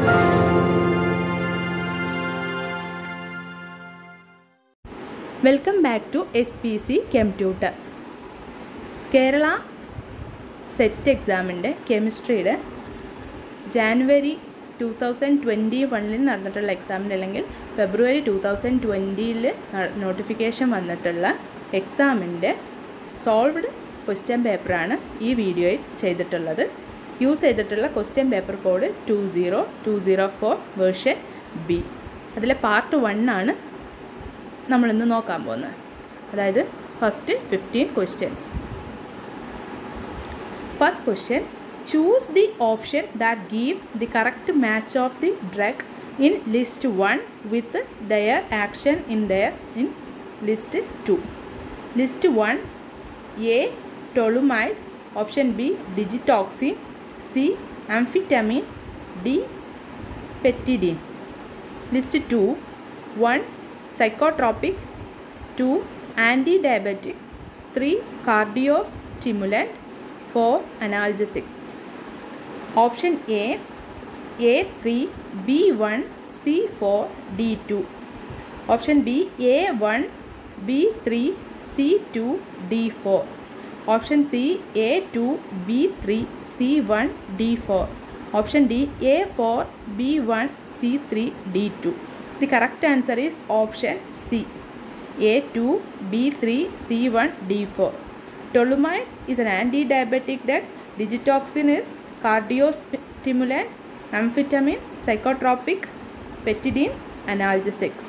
Welcome back to SPC Chem Tutor. Kerala set എക്സാമിൻ്റെ കെമിസ്ട്രിയുടെ ജാനുവരി 2021 നടന്നിട്ടുള്ള എക്സാമിൻ്റെ അല്ലെങ്കിൽ ഫെബ്രുവരി 2020 നോട്ടിഫിക്കേഷൻ വന്നിട്ടുള്ള എക്സാമിൻ്റെ സോൾവ്ഡ് ക്വസ്റ്റ്യൻ പേപ്പറാണ് ഈ വീഡിയോയിൽ ചെയ്തിട്ടുള്ളത്. യൂസ് ചെയ്തിട്ടുള്ള question paper code 20204 version B. അതിലെ പാർട്ട് 1 ആണ് നമ്മളിന്ന് നോക്കാൻ പോകുന്നത്. അതായത് first 15 questions. First question, choose the option that give the correct match of the drug in list 1 with their action in list 2. List 1, A. Toluamide, option B. Digitoxin, C. Amphetamine, D. Petidine. List 2, 1. Psychotropic, 2. Anti-diabetic, 3. Cardiostimulant, 4. Analgesics. Option A, A3, B1, C4, D2. Option B, A1, B3, C2, D4. Option C, A2, B3, C1, D4. Option D, A4, B1, C3, D2. The correct answer is option C, A2, B3, C1, D4. Toluamide is an anti-diabetic drug. Digitoxin is cardiostimulant. Amphetamine, psychotropic. Petidine, analgesics.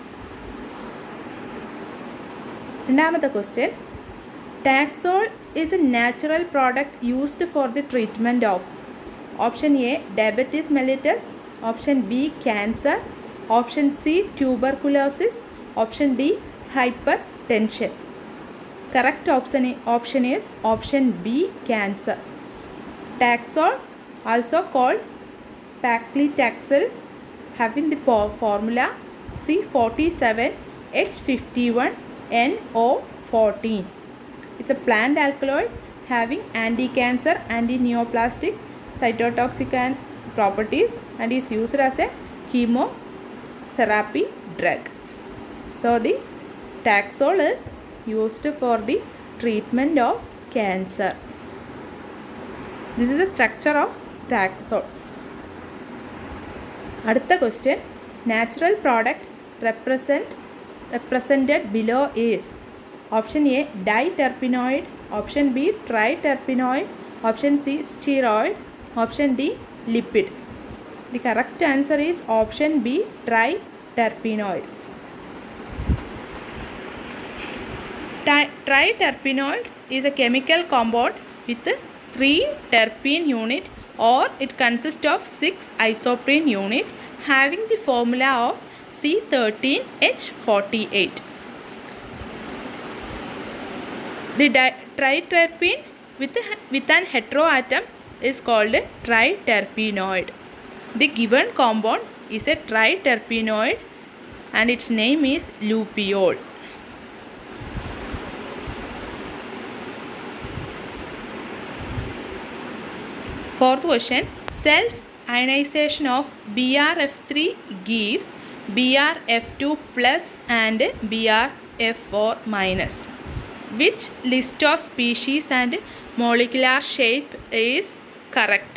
രണ്ടാമത്തെ question. Taxol is a natural product used for the treatment of option A, diabetes mellitus. Option B, cancer. Option C, tuberculosis. Option D, hypertension. Correct option is option B, cancer. Taxol, also called paclitaxel, having the formula C47H51NO14. It's a plant alkaloid having anti-cancer, anti-neoplastic, cytotoxic properties and is used as a chemotherapy drug. So the Taxol is used for the treatment of cancer. This is the structure of Taxol. അടുത്ത question, natural product represented below is option A, diterpenoid. Option B, triterpenoid. Option C, steroid. Option D, lipid. The correct answer is option B, triterpenoid. Triterpenoid is a chemical compound with 3 terpene unit, or it consists of 6 isoprene unit having the formula of C13H48. The triterpene with an heteroatom is called triterpenoid. The given compound is a triterpenoid and its name is lupiol. Fourth question, self-ionization of BrF3 gives BrF2 plus and BrF4 minus. Which list of species and molecular shape is correct?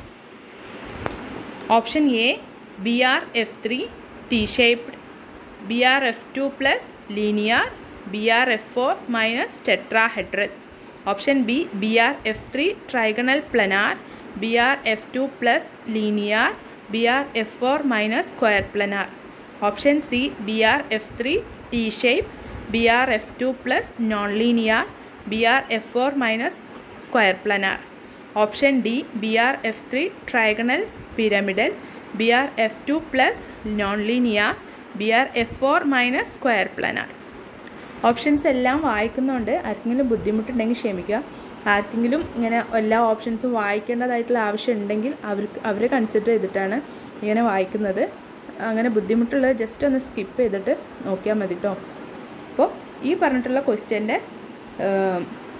Option A, BrF3 T-shaped, BrF2 plus linear, BrF4 minus tetrahedral. Option B, BrF3 trigonal planar, BrF2 plus linear, BrF4 minus square planar. Option C, BrF3 T-shape, BrF2 plus non-linear, BrF4 minus square planar. Option D, BrF3 trigonal pyramidal, BrF2 plus non-linear, BrF4 minus square planar. Options എല്ലാം വായിക്കുന്നുണ്ട്. ആർക്കെങ്കിലും ബുദ്ധിമുട്ടുണ്ടെങ്കിൽ ക്ഷമിക്കുക. ആർക്കെങ്കിലും ഇങ്ങനെ എല്ലാ ഓപ്ഷൻസും വായിക്കേണ്ടതായിട്ടുള്ള ആവശ്യമുണ്ടെങ്കിൽ അവരെ കൺസിഡർ ചെയ്തിട്ടാണ് ഇങ്ങനെ വായിക്കുന്നത്. അങ്ങനെ ബുദ്ധിമുട്ടുള്ളത് ജസ്റ്റ് ഒന്ന് സ്കിപ്പ് ചെയ്തിട്ട് നോക്കിയാൽ മതി കേട്ടോ. അപ്പോൾ ഈ പറഞ്ഞിട്ടുള്ള ക്വസ്റ്റ്യൻ്റെ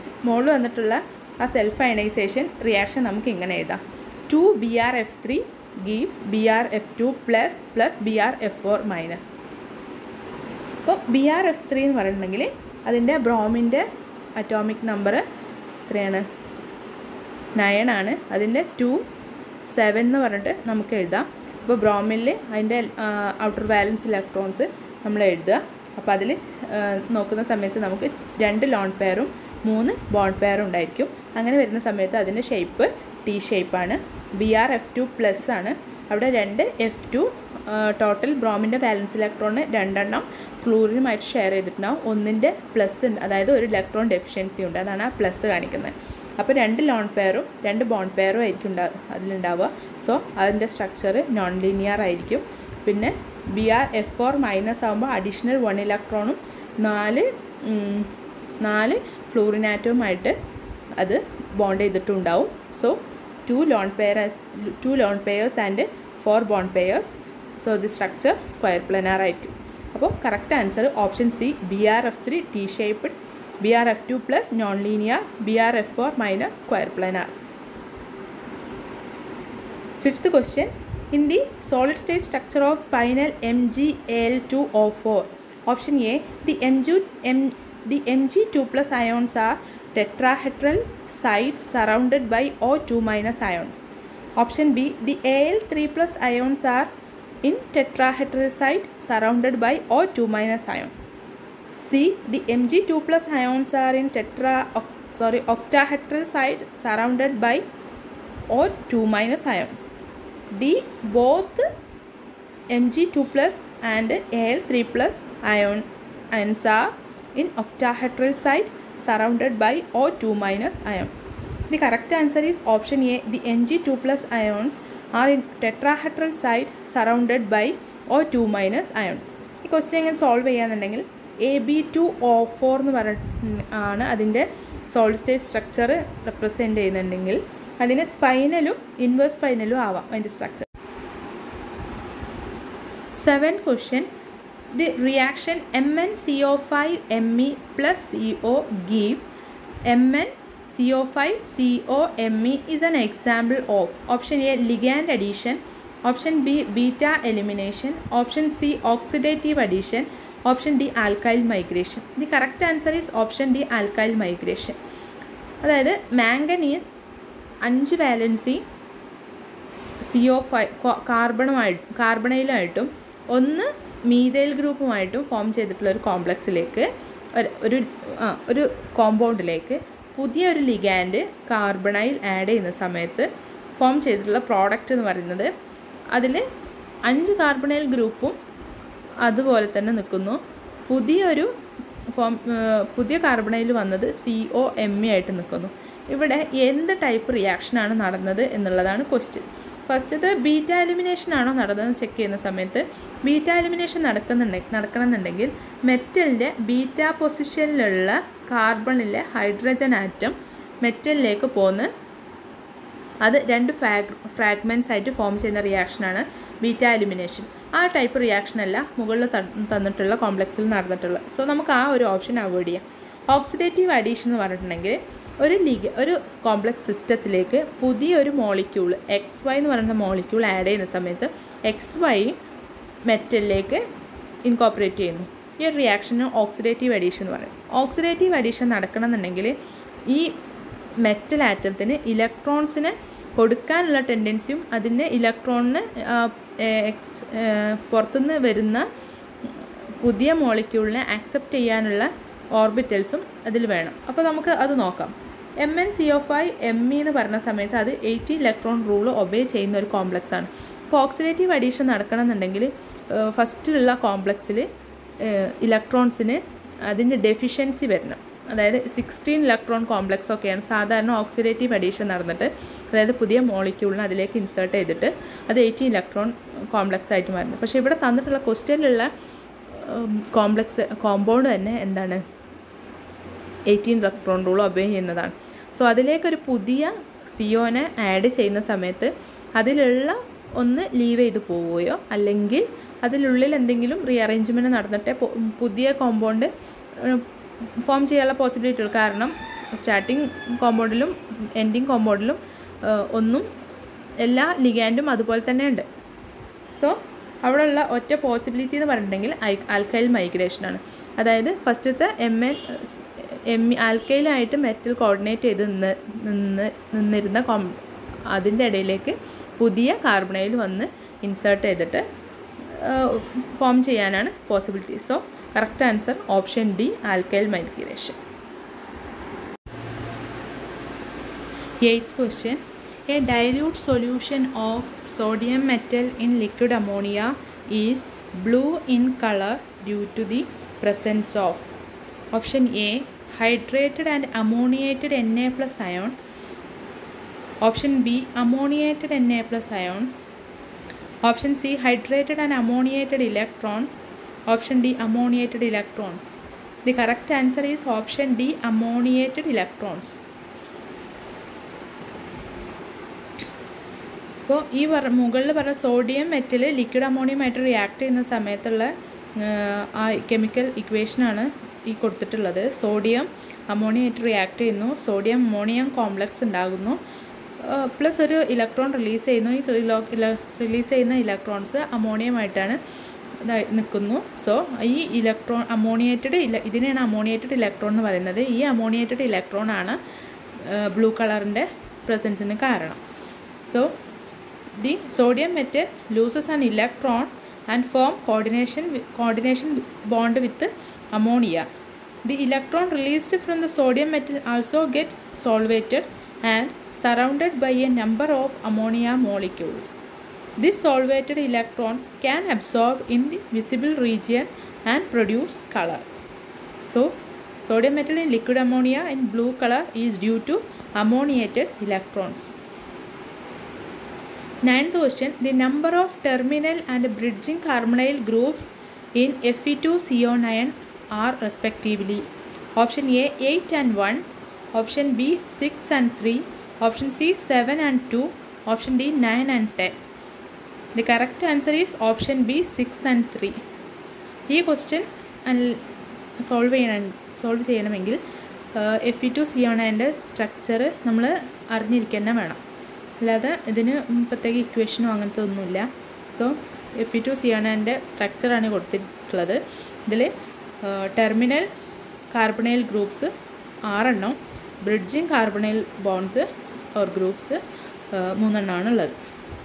മോളിൽ വന്നിട്ടുള്ള ആ സെൽഫ് അയണൈസേഷൻ റിയാക്ഷൻ നമുക്ക് ഇങ്ങനെ എഴുതാം. 2 BrF3 gives BrF2 plus plus BrF4 minus. അപ്പോൾ BrF3 എന്ന് പറഞ്ഞിട്ടുണ്ടെങ്കിൽ അതിൻ്റെ ബ്രോമിൻ്റെ അറ്റോമിക് നമ്പർ എത്രയാണ്? 9 ആണ്. അതിൻ്റെ 2 7 എന്ന് പറഞ്ഞിട്ട് നമുക്ക് എഴുതാം. അപ്പോൾ ബ്രോമിൽ അതിൻ്റെ ഔട്ടർ വാലൻസ് ഇലക്ട്രോൺസ് നമ്മൾ എഴുതുക. അപ്പോൾ അതിൽ നോക്കുന്ന സമയത്ത് നമുക്ക് 2 ലോൺ പെയറും 3 ബോണ്ട് പെയറും ഉണ്ടായിരിക്കും. അങ്ങനെ വരുന്ന സമയത്ത് അതിൻ്റെ ഷേപ്പ് ടി ഷേപ്പാണ്. BrF2 പ്ലസ് ആണ്. അവിടെ 2 F2 ടോട്ടൽ ബ്രോമിൻ്റെ ബാലൻസ് ഇലക്ട്രോണിന് 2 എണ്ണം ഫ്ലൂറിനുമായിട്ട് ഷെയർ ചെയ്തിട്ടുണ്ടാവും. ഒന്നിൻ്റെ പ്ലസ് ഉണ്ട്, അതായത് ഒരു ഇലക്ട്രോൺ ഡെഫിഷ്യൻസി ഉണ്ട്, അതാണ് ആ പ്ലസ് കാണിക്കുന്നത്. അപ്പോൾ 2 ലോൺ പെയറും 2 ബോണ്ട് പെയറും ആയിരിക്കും അതിലുണ്ടാവുക. സോ അതിൻ്റെ സ്ട്രക്ചർ നോൺ ലീനിയർ ആയിരിക്കും. പിന്നെ BrF4 മൈനസ് ആകുമ്പോൾ അഡീഷണൽ 1 ഇലക്ട്രോണും 4 ഫ്ലൂറിനാറ്റവുമായിട്ട് അത് ബോണ്ട് ചെയ്തിട്ടുണ്ടാവും. So 2 lone pairs and 4 bond pairs. So the structure square planar ആയിരിക്കും. അപ്പോൾ correct answer option C BrF3 T shaped, BrF2 plus non linear, BrF4 minus square planar. Fifth question. In the solid state structure of spinel MgAl2O4, option A, the Mg2 plus ions are tetrahedral sites surrounded by O2 minus ions. Option B, the Al3 plus ions are in tetrahedral site surrounded by O2 minus ions. C, the Mg2 plus ions are in octahedral site surrounded by O2 minus ions. D, both Mg2 plus and Al3 plus ions are in octahedral site surrounded by O2 minus ions. The correct answer is option A, the Mg2 plus ions are in tetrahedral site surrounded by O2 minus ions. ഈ question എങ്ങനെ solve ചെയ്യാന്നുണ്ടെങ്കിൽ Ab2O4 എന്ന് ആണ് അതിൻ്റെ solid state structure represent ചെയ്യുന്നുണ്ടെങ്കിൽ അതിന് സ്പൈനലും inverse സ്പൈനലും ആവാം അതിൻ്റെ സ്ട്രക്ചർ. 7th question. The reaction MnCO5Me plus CO give MnCO5COMe is an example of option A, ligand addition, option B, beta elimination, option C, oxidative addition, option D, alkyl migration. The correct answer is option D, alkyl migration. അതായത് manganese 5 valency CO5 കാർബണയിലായിട്ടും 1 methyl ഗ്രൂപ്പുമായിട്ടും form ചെയ്തിട്ടുള്ള ഒരു കോംപ്ലക്സിലേക്ക് ഒരു കോമ്പൗണ്ടിലേക്ക് പുതിയൊരു ligand carbonyl add ചെയ്യുന്ന സമയത്ത് form ചെയ്തിട്ടുള്ള പ്രോഡക്റ്റ് എന്ന് പറയുന്നത് അതിൽ 5 കാർബണൈൽ ഗ്രൂപ്പും അതുപോലെ തന്നെ നിൽക്കുന്നു. പുതിയ കാർബണൈൽ വന്നത് COMe ആയിട്ട് നിൽക്കുന്നു. ഇവിടെ എന്ത് ടൈപ്പ് റിയാക്ഷനാണ് നടന്നത് എന്നുള്ളതാണ് ക്വസ്റ്റ്യൻ. ഫസ്റ്റത് ബീറ്റ എലിമിനേഷൻ ആണോ നടന്നതെന്ന് ചെക്ക് ചെയ്യുന്ന സമയത്ത് ബീറ്റ എലിമിനേഷൻ നടക്കണമെന്നുണ്ടെങ്കിൽ മെറ്റലിൻ്റെ ബീറ്റ പൊസിഷനിലുള്ള കാർബണിലെ ഹൈഡ്രജൻ ആറ്റം മെറ്റലിലേക്ക് പോന്ന് അത് 2 ഫ്രാഗ്മെൻറ്റ്സ് ആയിട്ട് ഫോം ചെയ്യുന്ന റിയാക്ഷനാണ് ബീറ്റ എലിമിനേഷൻ. ആ ടൈപ്പ് റിയാക്ഷനല്ല മുകളിൽ തന്നിട്ടുള്ള കോംപ്ലക്സിൽ നടന്നിട്ടുള്ളത്. സോ നമുക്ക് ആ ഒരു ഓപ്ഷൻ അവോയ്ഡ് ചെയ്യാം. ഓക്സിഡേറ്റീവ് അഡീഷൻ എന്ന് പറഞ്ഞിട്ടുണ്ടെങ്കിൽ ഒരു കോംപ്ലക്സ് സിസ്റ്റത്തിലേക്ക് പുതിയൊരു മോളിക്യൂൾ XY എന്ന് പറയുന്ന മോളിക്യൂൾ ആഡ് ചെയ്യുന്ന സമയത്ത് XY മെറ്റലിലേക്ക് ഇൻകോപ്പറേറ്റ് ചെയ്യുന്നു. ഈ ഒരു റിയാക്ഷന് ഓക്സിഡേറ്റീവ് അഡീഷൻ എന്ന് പറയും. ഓക്സിഡേറ്റീവ് അഡീഷൻ നടക്കണമെന്നുണ്ടെങ്കിൽ ഈ മെറ്റൽ ആറ്റത്തിന് ഇലക്ട്രോൺസിന് കൊടുക്കാനുള്ള ടെൻഡൻസിയും അതിന് ഇലക്ട്രോണിന് പുറത്തുനിന്ന് വരുന്ന പുതിയ മോളിക്യൂളിനെ ആക്സെപ്റ്റ് ചെയ്യാനുള്ള ഓർബിറ്റൽസും അതിൽ വേണം. അപ്പോൾ നമുക്ക് അത് നോക്കാം. MnCO5Me എന്ന് പറഞ്ഞ സമയത്ത് അത് 80 ഇലക്ട്രോൺ റൂൾ ഒബേ ചെയ്യുന്ന ഒരു കോംപ്ലക്സ് ആണ്. അപ്പോൾ ഓക്സിഡേറ്റീവ് അഡീഷൻ നടക്കണമെന്നുണ്ടെങ്കിൽ ഫസ്റ്റിലുള്ള കോംപ്ലക്സിൽ ഇലക്ട്രോൺസിന് അതിൻ്റെ ഡെഫിഷ്യൻസി വരണം. അതായത് 16 ഇലക്ട്രോൺ കോംപ്ലക്സ് ഒക്കെയാണ് സാധാരണ ഓക്സിഡേറ്റീവ് അഡീഷൻ നടന്നിട്ട്, അതായത് പുതിയ മോളിക്യൂളിനെ അതിലേക്ക് ഇൻസേർട്ട് ചെയ്തിട്ട് അത് 18 ഇലക്ട്രോൺ കോംപ്ലക്സ് ആയിട്ട് മാറുന്നത്. പക്ഷേ ഇവിടെ തന്നിട്ടുള്ള ക്വസ്റ്റ്യനിലുള്ള കോമ്പൗണ്ട് തന്നെ എന്താണ് 18 ഇലക്ട്രോൺ റൂൾ ഒബേ ചെയ്യുന്നതാണ്. സോ അതിലേക്കൊരു പുതിയ സിയോനെ ആഡ് ചെയ്യുന്ന സമയത്ത് അതിലുള്ള ഒന്ന് ലീവ് ചെയ്ത് പോവുകയോ അല്ലെങ്കിൽ അതിനുള്ളിൽ എന്തെങ്കിലും റീഅറേഞ്ച്മെൻറ്റ് നടന്നിട്ട് പുതിയ കോമ്പൗണ്ട് ഫോം ചെയ്യാനുള്ള പോസിബിലിറ്റി ഉള്ളൂ. കാരണം സ്റ്റാർട്ടിങ് കോമ്പൗണ്ടിലും എൻഡിങ് കോമ്പൗണ്ടിലും ഒന്നും എല്ലാ ലിഗാൻഡും അതുപോലെ തന്നെ ഉണ്ട്. സോ അവിടെയുള്ള ഒറ്റ പോസിബിലിറ്റി എന്ന് പറഞ്ഞിട്ടുണ്ടെങ്കിൽ ആൽക്കൈൽ മൈഗ്രേഷനാണ്. അതായത് ഫസ്റ്റത്തെ ആൽക്കൈലായിട്ട് മെറ്റൽ കോർഡിനേറ്റ് ചെയ്ത് നിന്നിരുന്ന അതിൻ്റെ ഇടയിലേക്ക് പുതിയ കാർബണൈൽ വന്ന് ഇൻസേർട്ട് ചെയ്തിട്ട് ഫോം ചെയ്യാനാണ് possibility. So correct answer option D, alkyl migration. 8th question. A dilute solution of sodium metal in liquid ammonia is blue in color due to the presence of option A, hydrated and ammoniated Na plus ion, option B, ammoniated Na plus ions, option C, hydrated and ammoniated electrons, option D, ammoniated electrons. The correct answer is option D, ammoniated electrons. അപ്പോൾ ഈ മുകളിൽ പറഞ്ഞ sodium metal liquid അമോണിയമായിട്ട് react ചെയ്യുന്ന സമയത്തുള്ള ആ chemical ഇക്വേഷനാണ് ഈ കൊടുത്തിട്ടുള്ളത്. സോഡിയം അമോണിയമായിട്ട് റിയാക്ട് ചെയ്യുന്നു, സോഡിയം അമോണിയം കോംപ്ലക്സ് ഉണ്ടാകുന്നു, പ്ലസ് ഒരു ഇലക്ട്രോൺ റിലീസ് ചെയ്യുന്നു. ഈ റിലീസ് ചെയ്യുന്ന ഇലക്ട്രോൺസ് അമോണിയമായിട്ടാണ് നിൽക്കുന്നു. സോ ഈ ഇലക്ട്രോൺ ഇതിനെയാണ് അമോണിയേറ്റഡ് ഇലക്ട്രോൺ എന്ന് പറയുന്നത്. ഈ അമോണിയേറ്റഡ് ഇലക്ട്രോൺ ആണ് ബ്ലൂ കളറിൻ്റെ പ്രസൻസിന് കാരണം. So the sodium metal loses an electron and form coordination bond with ammonia. The electron released from the sodium metal also get solvated and surrounded by a number of ammonia molecules. These solvated electrons can absorb in the visible region and produce color. So sodium metal in liquid ammonia in blue color is due to ammoniated electrons. 9th question. The number of terminal and bridging carbonyl groups in Fe2CO9 are respectively option A, 8 and 1, option B, 6 and 3, option C, 7 and 2, option D, 9 and 10. The correct answer is option B, 6 and 3. ഈ question solve ചെയ്യണമെങ്കിൽ Fe2CO9 structure നമ്മൾ അറിഞ്ഞിരിക്കുക തന്നെ വേണം. അല്ലാതെ ഇതിന് പ്രത്യേക ഇക്വേഷനോ അങ്ങനത്തെ ഒന്നുമില്ല. സോ Fe2CO9 സ്ട്രക്ചറാണ് കൊടുത്തിട്ടുള്ളത്. ഇതിൽ terminal carbonyl groups 6 bridging carbonyl bonds or groups 3 ഉള്ളത്.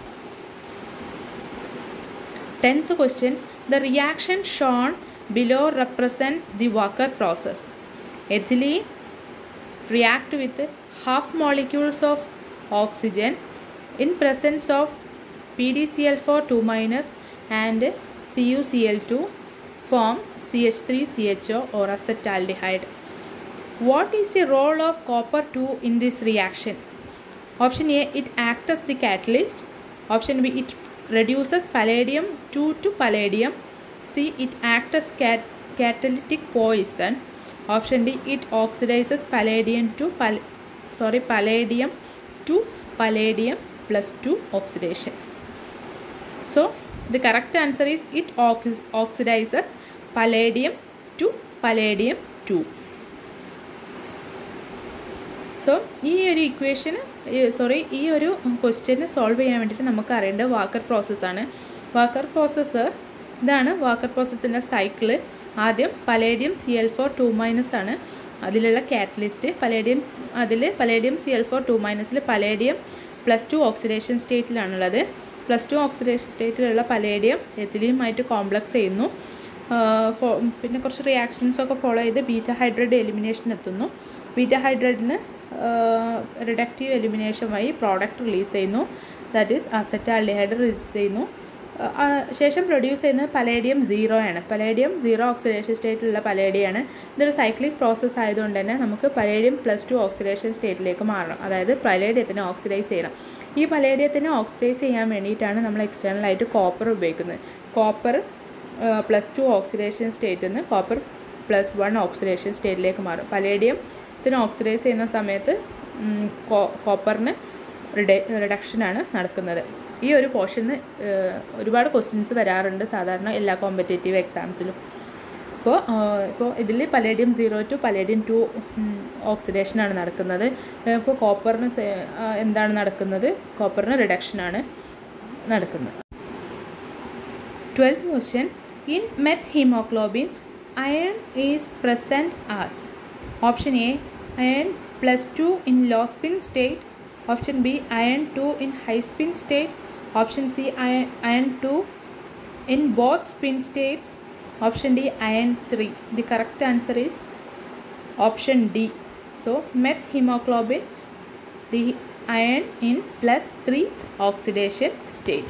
10th question. The reaction shown below represents the Walker process. Ethylene react with half molecules of oxygen in presence of PdCl4 2- and CuCl2 form CH3CHO or acetaldehyde. What is the role of copper 2 in this reaction? Option A, it acts as the catalyst. Option B, it reduces palladium 2 to palladium. C, it acts as catalytic poison. Option D, it oxidizes palladium to palladium plus 2 oxidation. So the correct answer is it oxidizes palladium to palladium 2. So ഈ ഒരു question solve ചെയ്യാൻ വേണ്ടിയിട്ട് നമുക്ക് അറിയേണ്ടത് Wacker പ്രോസസ്സാണ്. Wacker process ഇതാണ്. Wacker പ്രോസസ്സിൻ്റെ cycle ആദ്യം പലേഡിയം Cl4 2- ആണ് അതിലുള്ള catalyst. Palladium Cl4 2- palladium +2 oxidation സ്റ്റേറ്റിലാണുള്ളത്. +2 ഓക്സിഡേഷൻ സ്റ്റേറ്റിലുള്ള പലേഡിയം എത്തിലിയുമായിട്ട് കോംപ്ലക്സ് ചെയ്യുന്നു. പിന്നെ കുറച്ച് റിയാക്ഷൻസൊക്കെ ഫോളോ ചെയ്ത് ബീറ്റ ഹൈഡ്രേറ്റ് എലിമിനേഷൻ എത്തുന്നു. ബീറ്റ ഹൈഡ്രേറ്റിന് റിഡക്റ്റീവ് എലിമിനേഷൻ വഴി പ്രോഡക്റ്റ് റിലീസ് ചെയ്യുന്നു. ദാറ്റ് ഈസ് അസറ്റാൽഡിഹൈഡ് റിലീസ് ചെയ്യുന്നു. ശേഷം പ്രൊഡ്യൂസ് ചെയ്യുന്നത് പലേഡിയം 0 ആണ്. പലേഡിയം 0 ഓക്സിഡേഷൻ സ്റ്റേറ്റിലുള്ള പലേഡിയാണ്. ഇതൊരു സൈക്ലിക് പ്രോസസ്സ് ആയതുകൊണ്ട് തന്നെ നമുക്ക് പലേഡിയം +2 ഓക്സിഡേഷൻ സ്റ്റേറ്റിലേക്ക് മാറണം. അതായത് പലേഡിയത്തിനെ ഓക്സിഡൈസ് ചെയ്യണം. ഈ പലേഡിയത്തിനെ ഓക്സിഡൈസ് ചെയ്യാൻ വേണ്ടിയിട്ടാണ് നമ്മൾ എക്സ്റ്റേണലായിട്ട് കോപ്പർ ഉപയോഗിക്കുന്നത്. കോപ്പർ +2 ഓക്സിഡേഷൻ സ്റ്റേറ്റിൽ നിന്ന് കോപ്പർ +1 ഓക്സിഡേഷൻ സ്റ്റേറ്റിലേക്ക് മാറും. പലേഡിയത്തിന് ഓക്സിഡൈസ് ചെയ്യുന്ന സമയത്ത് കോപ്പറിന് റിഡക്ഷനാണ് നടക്കുന്നത്. ഈ ഒരു പോർഷന് ഒരുപാട് ക്വസ്റ്റ്യൻസ് വരാറുണ്ട് സാധാരണ എല്ലാ കോമ്പറ്റേറ്റീവ് എക്സാംസിലും. ഇപ്പോൾ ഇതിൽ പലേഡിയം 0 to പലേഡിയം 2 ഓക്സിഡേഷനാണ് നടക്കുന്നത്. ഇപ്പോൾ കോപ്പറിന് എന്താണ് നടക്കുന്നത്? കോപ്പറിന് റിഡക്ഷനാണ് നടക്കുന്നത്. 12th question. In methhemoglobin, iron is present as option A iron +2 in low spin state, option B iron 2 in high spin state, option C iron 2 in both spin states, option D iron 3. The correct answer is option D. So methemoglobin, the iron in +3 oxidation state.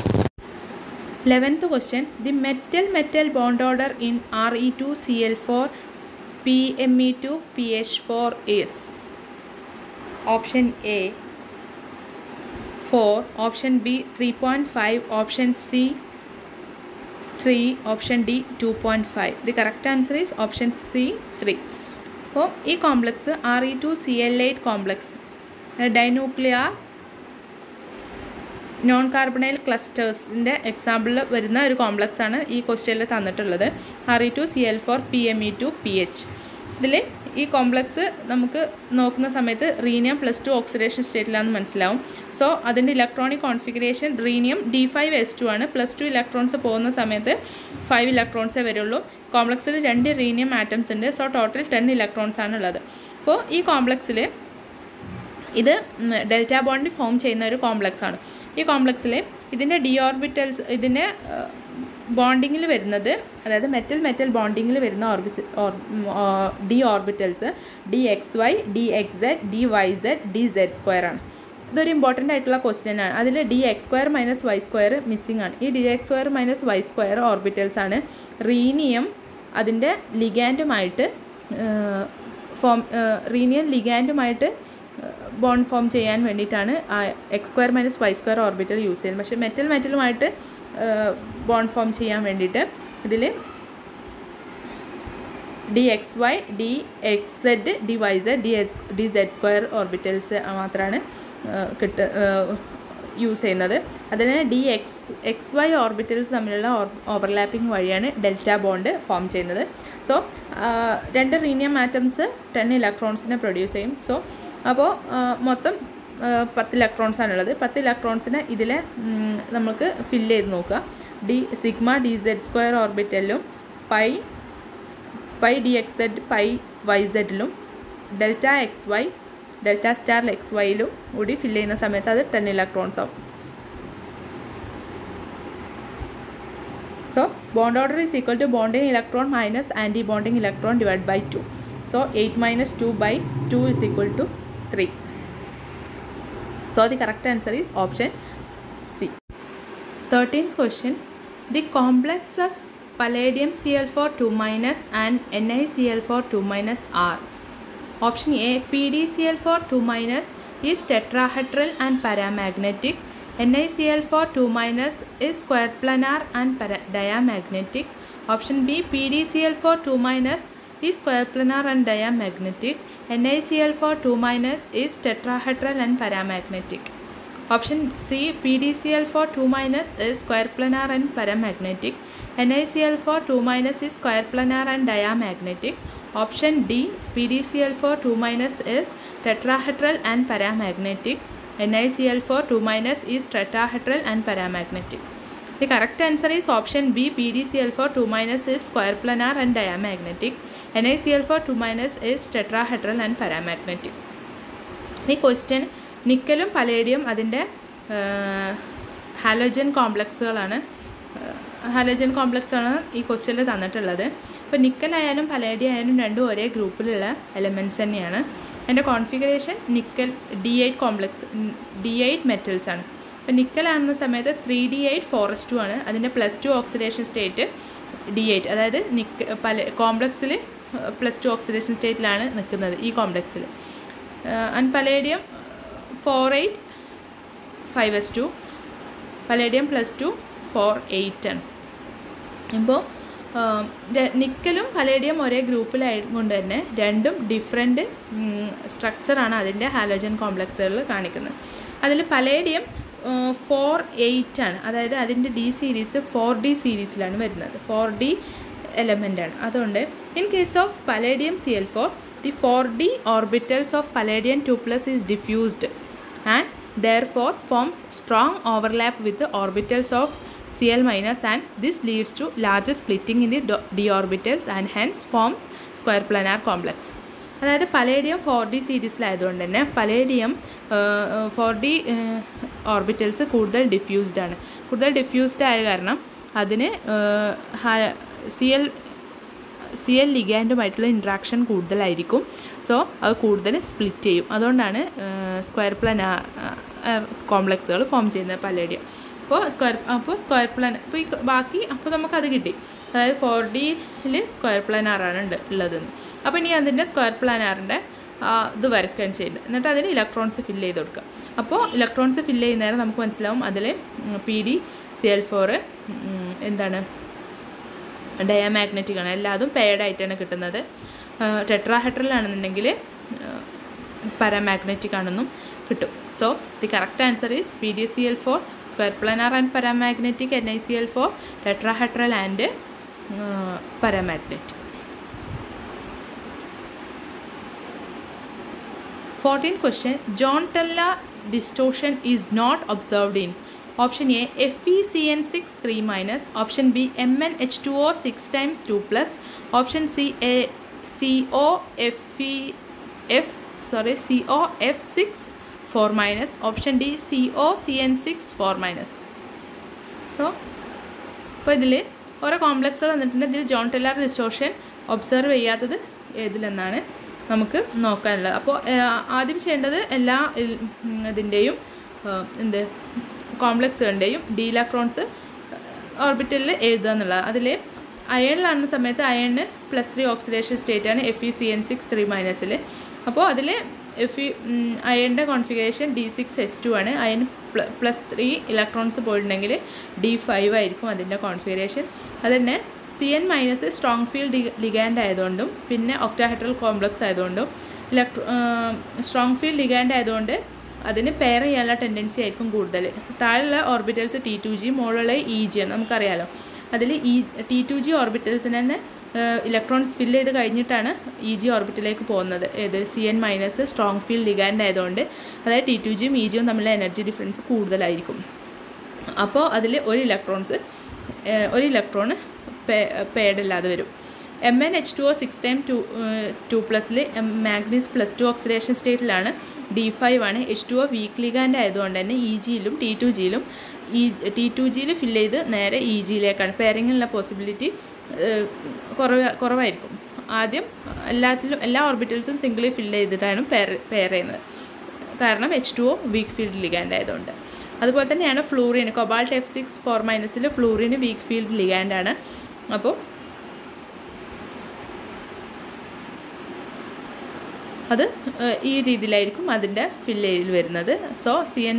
11th question. The metal bond order in Re2Cl4 PMe2PH4 is option A 4, option B 3.5, option C 3, option D 2.5. The correct answer is option C 3. അപ്പോൾ ഈ complex Re2Cl8 complex dinuclear non carbonyl ക്ലസ്റ്റേഴ്സിൻ്റെ എക്സാമ്പിളിൽ വരുന്ന ഒരു complex ആണ് ഈ ക്വസ്റ്റ്യനിൽ തന്നിട്ടുള്ളത്. Re2Cl4 PMe2PH. ഇതിൽ ഈ കോംപ്ലക്സ് നമുക്ക് നോക്കുന്ന സമയത്ത് റീനിയം +2 ഓക്സിഡേഷൻ സ്റ്റേറ്റിലാണെന്ന് മനസ്സിലാവും. സോ അതിൻ്റെ ഇലക്ട്രോണിക് കോൺഫിഗറേഷൻ റീനിയം D5S2 ആണ്. +2 ഇലക്ട്രോൺസ് പോകുന്ന സമയത്ത് 5 ഇലക്ട്രോൺസേ വരുള്ളൂ. കോംപ്ലക്സിൽ 2 റീനിയം ആറ്റംസ് ഉണ്ട്. സോ ടോട്ടൽ 10 ഇലക്ട്രോൺസ് ആണ് ഉള്ളത്. അപ്പോൾ ഈ കോംപ്ലക്സിൽ ഇത് ഡെൽറ്റ ബോണ്ട് ഫോം ചെയ്യുന്ന ഒരു കോംപ്ലക്സ് ആണ്. ഈ കോംപ്ലക്സിൽ ഇതിൻ്റെ ഡി ഓർബിറ്റൽസ് ഇതിൻ്റെ ബോണ്ടിങ്ങിൽ വരുന്നത്, അതായത് മെറ്റൽ ബോണ്ടിങ്ങിൽ വരുന്ന D orbitals DXY, DXZ, DYZ, DZ2 ആണ്. ഇതൊരു ഇമ്പോർട്ടൻ്റ് ആയിട്ടുള്ള ക്വസ്റ്റ്യൻ ആണ്. അതിൽ DX2 - Y2 മിസ്സിംഗ് ആണ്. ഈ DX2 - Y2 ഓർബിറ്റൽസ് ആണ് റീനിയം അതിൻ്റെ ലിഗാൻഡുമായിട്ട് ബോണ്ട് ഫോം ചെയ്യാൻ വേണ്ടിയിട്ടാണ് X2 - Y2 ഓർബിറ്റൽ യൂസ് ചെയ്യുന്നത്. പക്ഷേ മെറ്റലുമായിട്ട് ബോണ്ട് ഫോം ചെയ്യാൻ വേണ്ടിയിട്ട് ഇതിൽ DXY, DXZ, DYZ, DZ2 orbitals മാത്രമാണ് യൂസ് ചെയ്യുന്നത്. അതിന് DXY ഓർബിറ്റൽസ് തമ്മിലുള്ള ഓവർലാപ്പിംഗ് വഴിയാണ് ഡെൽറ്റ ബോണ്ട് ഫോം ചെയ്യുന്നത്. സോ 2 റീനിയം ആറ്റംസ് 10 ഇലക്ട്രോൺസിനെ പ്രൊഡ്യൂസ് ചെയ്യും. സോ അപ്പോൾ മൊത്തം 10 ഇലക്ട്രോൺസാണുള്ളത്. 10 ഇലക്ട്രോൺസിനെ ഇതിൽ നമുക്ക് ഫില്ല് ചെയ്ത് നോക്കുക. സിഗ്മ DZ2 ഓർബിറ്റലിലും പൈ DXZ, പൈ YZലും ഡെൽറ്റ XY, ഡെൽറ്റ സ്റ്റാർ XYയിലും കൂടി ഫില്ല് ചെയ്യുന്ന സമയത്ത് അത് 10 ഇലക്ട്രോൺസ് ആവും. So bond order is equal to bonding electron minus anti bonding electron divide by 2. So 8 - 2/2 is equal to 3. So the correct answer is option C. 13th question. The complexes palladium Cl4 2- and NiCl4 2- are option A PdCl4 2- is tetrahedral and paramagnetic. NiCl4 2- is square planar and diamagnetic. Option B PdCl4 2- is square planar and diamagnetic. NiCl4 2- is tetrahedral and paramagnetic. Option C PdCl4 2- is square planar and paramagnetic. NiCl4 2- is square planar and diamagnetic. Option D PdCl4 2- is tetrahedral and paramagnetic. NiCl4 2- is tetrahedral and paramagnetic. The correct answer is option B PdCl4 2- is square planar and diamagnetic. NiCl4 2- is tetrahedral and paramagnetic. ഈ question നിക്കലും palladium അതിൻ്റെ halogen കോംപ്ലക്സുകളാണ് ഈ ക്വസ്റ്റ്യനിൽ തന്നിട്ടുള്ളത്. അപ്പോൾ നിക്കലായാലും palladium ആയാലും രണ്ടും ഒരേ ഗ്രൂപ്പിലുള്ള എലമെൻറ്റ്സ് തന്നെയാണ്. അതിൻ്റെ കോൺഫിഗറേഷൻ നിക്കൽ D8 മെറ്റൽസ് ആണ്. അപ്പോൾ നിക്കലാണെന്ന സമയത്ത് 3D8 4s2 ആണ്. അതിൻ്റെ +2 ഓക്സിഡേഷൻ സ്റ്റേറ്റ് D8, അതായത് കോംപ്ലക്സിൽ +2 ഓക്സിഡേഷൻ സ്റ്റേറ്റിലാണ് നിൽക്കുന്നത് ഈ കോംപ്ലക്സിൽ. ആൻഡ് പലേഡിയം 4-8 5s2, പലേഡിയം +2 4-8 ആണ്. ഇപ്പോൾ നിക്കലും പലേഡിയം ഒരേ ഗ്രൂപ്പിലായതുകൊണ്ട് തന്നെ രണ്ടും ഡിഫറെൻറ്റ് സ്ട്രക്ചറാണ് അതിൻ്റെ ഹാലോജൻ കോംപ്ലക്സുകളിൽ കാണിക്കുന്നത്. അതിൽ പലേഡിയം 4-8 ആണ്, അതായത് അതിൻ്റെ D സീരീസ് 4D സീരീസിലാണ് വരുന്നത്. 4D എലമെൻ്റാണ്. അതുകൊണ്ട് in case of palladium Cl4 the 4d orbitals of palladium 2+ is diffused and therefore forms strong overlap with the orbitals of Cl- and this leads to larger splitting in the d orbitals and hence forms square planar complex. അതായത് palladium 4d സീരീസിലായതുകൊണ്ട് തന്നെ palladium 4d orbitals കൂടുതൽ diffused ആണ്. കൂടുതൽ diffused ആയ കാരണം അതിന് Cl ലിഗാൻഡുമായിട്ടുള്ള ഇൻട്രാക്ഷൻ കൂടുതലായിരിക്കും. സോ അത് കൂടുതൽ സ്പ്ലിറ്റ് ചെയ്യും. അതുകൊണ്ടാണ് സ്ക്വയർ പ്ലാനാർ കോംപ്ലക്സുകൾ ഫോം ചെയ്യുന്നത് പലേഡിയം. അപ്പോൾ സ്ക്വയർ പ്ലാൻ ഇപ്പോൾ ഈ ബാക്കി അപ്പോൾ നമുക്കത് കിട്ടി. അതായത് 4Dയിൽ സ്ക്വയർ പ്ലാനാറാണ് ഉള്ളതെന്ന്. അപ്പോൾ ഇനി അതിൻ്റെ സ്ക്വയർ പ്ലാനാറിൻ്റെ ഇത് വരയ്ക്കുകയാണ് ചെയ്യുന്നത്. എന്നിട്ട് അതിന് ഇലക്ട്രോൺസ് ഫില്ല് ചെയ്ത് കൊടുക്കുക. അപ്പോൾ ഇലക്ട്രോൺസ് ഫില്ല് ചെയ്യുന്നേരം നമുക്ക് മനസ്സിലാവും അതിൽ PdCl4 എന്താണ് ഡയാമാഗ്നറ്റിക് ആണ്. എല്ലാതും പെയർഡ് ആയിട്ടാണ് കിട്ടുന്നത്. ടെട്രാഹെഡ്രലാണെന്നുണ്ടെങ്കിൽ പാരാമാഗ്നറ്റിക് ആണെന്നും കിട്ടും. So the correct answer is PdCl4 square planar and paramagnetic, NiCl4 tetrahedral and paramagnetic. 14th question, Jahn-Teller distortion is not observed in option A FeCN6 3-, option B MnH2O 6 times 2+, option C COF6 4-, option D COCN6 4-. So അപ്പോൾ ഇതിൽ ഓരോ കോംപ്ലക്സുകൾ വന്നിട്ടുണ്ട്. ഇതിൽ John-teller distortion observe ചെയ്യാത്തത് ഏതിലെന്നാണ് നമുക്ക് നോക്കാനുള്ളത്. അപ്പോൾ ആദ്യം ചെയ്യേണ്ടത് എല്ലാ ഇതിൻ്റെയും കോംപ്ലക്സുകളുടെയും ഡി ഇലക്ട്രോൺസ് ഓർബിറ്റലിൽ എഴുതുക എന്നുള്ളത്. അതിൽ അയണിലാണെന്ന സമയത്ത് അയണിന് +3 ഓക്സിഡേഷൻ സ്റ്റേറ്റാണ് FeCN6 3-. അപ്പോൾ അതിൽ അയണിൻ്റെ കോൺഫിഗറേഷൻ D6S2 ആണ്. അയൺ +3 ഇലക്ട്രോൺസ് പോയിട്ടുണ്ടെങ്കിൽ D5 ആയിരിക്കും അതിൻ്റെ കോൺഫിഗറേഷൻ. അതുതന്നെ CN- സ്ട്രോങ് ഫീൽഡ് ലിഗാൻഡ് ആയതുകൊണ്ടും പിന്നെ ഒക്ടാഹെഡ്രൽ കോംപ്ലക്സ് ആയതുകൊണ്ടും സ്ട്രോങ് ഫീൽഡ് ലിഗാൻഡ് ആയതുകൊണ്ട് അതിന് പെയർ ചെയ്യാനുള്ള ടെൻഡൻസി ആയിരിക്കും കൂടുതൽ. താഴെയുള്ള ഓർബിറ്റൽസ് T2G, മുകളിലുള്ള EG ആണ് നമുക്കറിയാലോ. അതിൽ T2G ഓർബിറ്റൽസിന് തന്നെ ഇലക്ട്രോൺസ് ഫില്ല് ചെയ്ത് കഴിഞ്ഞിട്ടാണ് EG ഓർബിറ്റിലേക്ക് പോകുന്നത്. ഏത് CN- സ്ട്രോങ് ഫീൽഡ് ലിഗാൻഡ് ആയതുകൊണ്ട് അതായത് T2Gയും EGയും തമ്മിലുള്ള എനർജി ഡിഫറൻസ് കൂടുതലായിരിക്കും. അപ്പോൾ അതിൽ ഒരു ഇലക്ട്രോൺ പെയർഡ് അല്ലാതെ വരും. MnH2O 6 times 2+ൽ മാഗ്നീസ് +2 oxidation സ്റ്റേറ്റിലാണ്. D5 ആണ്. H2O വീക്ക് ലിഗാൻഡ് ആയതുകൊണ്ട് തന്നെ EGയിലും T2Gയിലും T2Gയിൽ ഫില്ല് ചെയ്ത് നേരെ EGയിലേക്കാണ്. പെയറിങ്ങിനുള്ള പോസിബിലിറ്റി കുറവായിരിക്കും. ആദ്യം എല്ലാ ഓർബിറ്റൽസും സിംഗിളി ഫില്ല് ചെയ്തിട്ടാണ് പെയർ ചെയ്യുന്നത്. കാരണം H2O വീക്ക് ഫീൽഡ് ലിഗാൻഡ് ആയതുകൊണ്ട്. അതുപോലെ തന്നെയാണ് ഫ്ലൂറിൻ. കൊബാൾട്ട് F6 4-ൽ ഫ്ലൂറിന് വീക്ക് ഫീൽഡ് ലിഗാൻഡാണ്. അപ്പോൾ അത് ഈ രീതിയിലായിരിക്കും അതിൻ്റെ ഫില്ല് ചെയ്ത് വരുന്നത്. സോ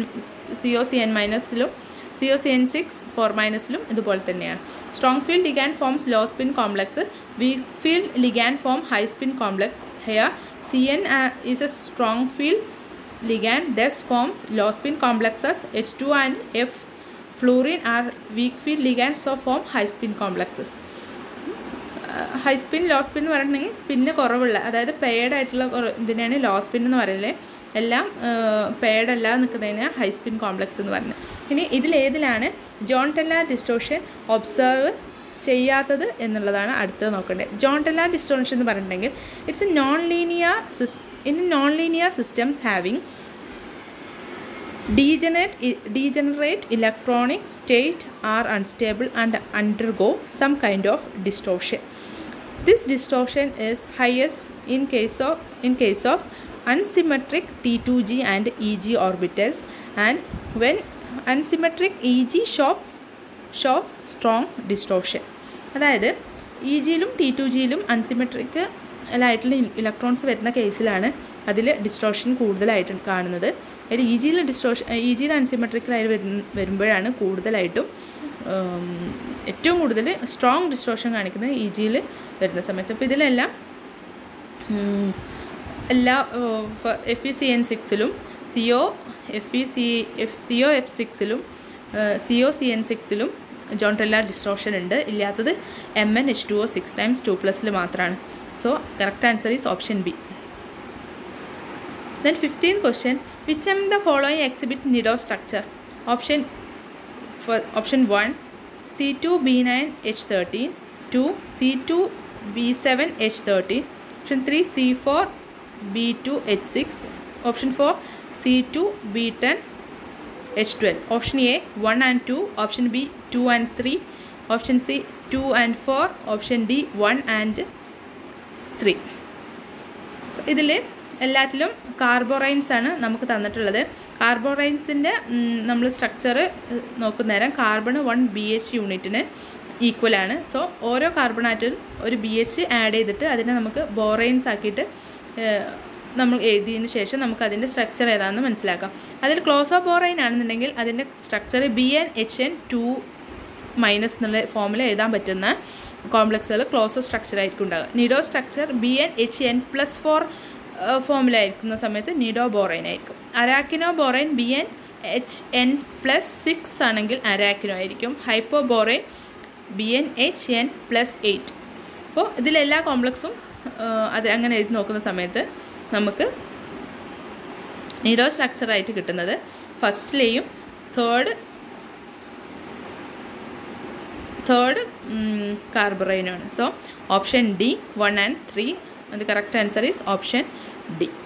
COCN- COCN6 4-ലും ഇതുപോലെ തന്നെയാണ്. Strong field ligand forms low spin complex, weak field ligand form high spin complex. Here CN is a strong field ligand, thus forms low spin complexes. H2 and F fluorine are weak field ligands, so form high spin complexes. High spin low spin എന്ന് പറഞ്ഞിട്ടുണ്ടെങ്കിൽ spin കുറവുള്ള, അതായത് paired ആയിട്ടുള്ള ഇതിനാണ് law spin എന്ന് പറയുന്നത്. എല്ലാം paired അല്ലാതെ നിൽക്കുന്നതിന് ഹൈ സ്പിൻ കോംപ്ലക്സ് എന്ന് പറയുന്നത്. ഇനി ഇതിലേതിലാണ് ജോൺ-ടെല്ലർ ഡിസ്റ്റോർഷൻ ഒബ്സർവ് ചെയ്യാത്തത് എന്നുള്ളതാണ് അടുത്തത് നോക്കേണ്ടത്. ജോൺ-ടെല്ലർ ഡിസ്റ്റോർഷൻ എന്ന് പറഞ്ഞിട്ടുണ്ടെങ്കിൽ it's a non linear systems having degenerate electronic state are unstable and undergo some kind of distortion. This distortion is highest in case of unsymmetric T2G and EG orbitals, and when unsymmetric EG shows strong distortion. അതായത് EGയിലും T2Gയിലും unsymmetric ആയിട്ടുള്ള electrons വരുന്ന കേസിലാണ് അതിൽ distortion കൂടുതലായിട്ട് കാണുന്നത്. അതിൽ EGയിൽ അൺസിമെട്രിക്കലായി വരുമ്പോഴാണ് കൂടുതലായിട്ടും ഏറ്റവും കൂടുതൽ സ്ട്രോങ് ഡിസ്റ്റോർഷൻ കാണിക്കുന്നത് EGയിൽ വരുന്ന സമയത്ത്. അപ്പോൾ ഇതിലെല്ലാം എല്ലാ FeCN6ലും COF6ലും COCN6ലും ജോൺ ടെല്ലർ ഡിസ്ട്രോഷൻ ഉണ്ട്. ഇല്ലാത്തത് MnH2O 6 times 2+ മാത്രമാണ്. So correct answer is option B. Then 15th question, which among the following exhibit Nido structure? Option 1 C2B9H13, 2 C2B7H13, option 3 C4B2H6, option 4 C2B10H12. Option A 1 and 2, option B 2 and 3, option C 2 and 4, option D 1 and 3. ഇതിൽ എല്ലാത്തിലും കാർബോറൈൻസ് ആണ് നമുക്ക് തന്നിട്ടുള്ളത്. കാർബോറൈൻസിൻ്റെ നമ്മൾ structure നോക്കുന്നേരം carbon 1 BH യൂണിറ്റിന് ഈക്വലാണ്. So ഓരോ കാർബണാറ്റിലും ഒരു BH add ചെയ്തിട്ട് അതിനെ നമുക്ക് ബോറൈൻസ് ആക്കിയിട്ട് നമ്മൾ എഴുതിയതിന് ശേഷം നമുക്ക് അതിൻ്റെ സ്ട്രക്ചർ ഏതാണെന്ന് മനസ്സിലാക്കാം. അതിൽ ക്ലോസോ ബോറൈൻ ആണെന്നുണ്ടെങ്കിൽ അതിൻ്റെ സ്ട്രക്ചർ BnHn2- എന്നുള്ള ഫോമിൽ എഴുതാൻ പറ്റുന്ന കോംപ്ലക്സുകൾ ക്ലോസോ സ്ട്രക്ചർ ആയിരിക്കും ഉണ്ടാകുക. നിഡോ സ്ട്രക്ചർ BnHn+4 ഫോമിലായിരിക്കുന്ന സമയത്ത് നിഡോ ബോറൈൻ ആയിരിക്കും. അരാക്കിനോ ബോറൈൻ BnHn+6 ആണെങ്കിൽ അരാക്കിനോ ആയിരിക്കും. Hypho borane BnHn+8. അപ്പോൾ ഇതിലെല്ലാ കോംപ്ലക്സും അത് അങ്ങനെ എഴുതി നോക്കുന്ന സമയത്ത് നമുക്ക് നിഡോ സ്ട്രക്ചറായിട്ട് കിട്ടുന്നത് ഫസ്റ്റിലെയും തേർഡ് കാർബറൈനാണ്. So option D 1 and 3. The correct answer is option D.